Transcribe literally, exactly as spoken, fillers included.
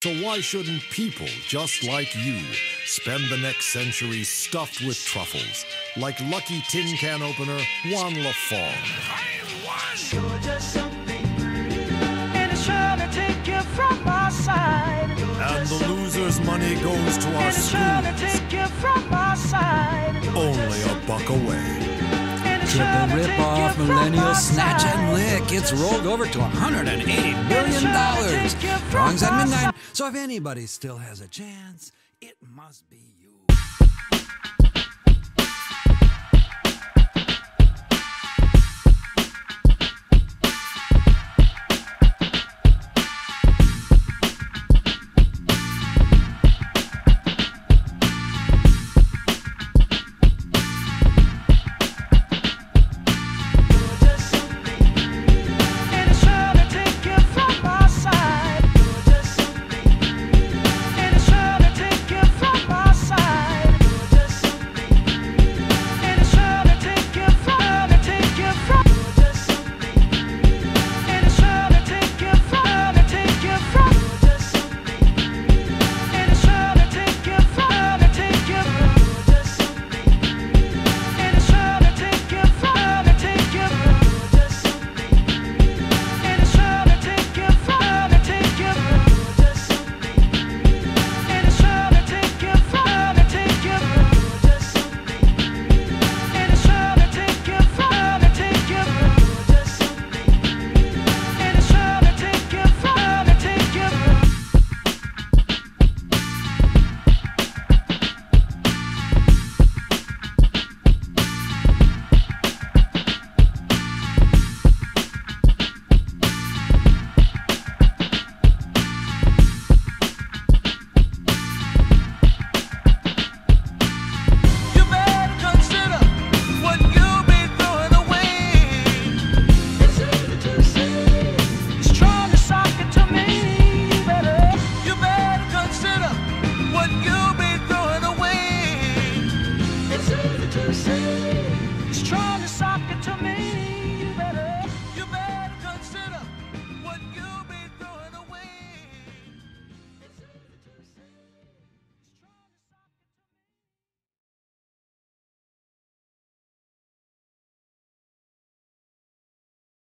So why shouldn't people just like you spend the next century stuffed with truffles, like lucky tin can opener Juan LaFong? You're just something, and it's trying to take you from my side. And the loser's money goes to our trying to schools, take you from my side. only a buck away. Triple rip-off, millennial snatch and lick. It's rolled over to one hundred eighty billion dollars. Drawings at midnight, so if anybody still has a chance, it must be you. He's trying to sock it to me.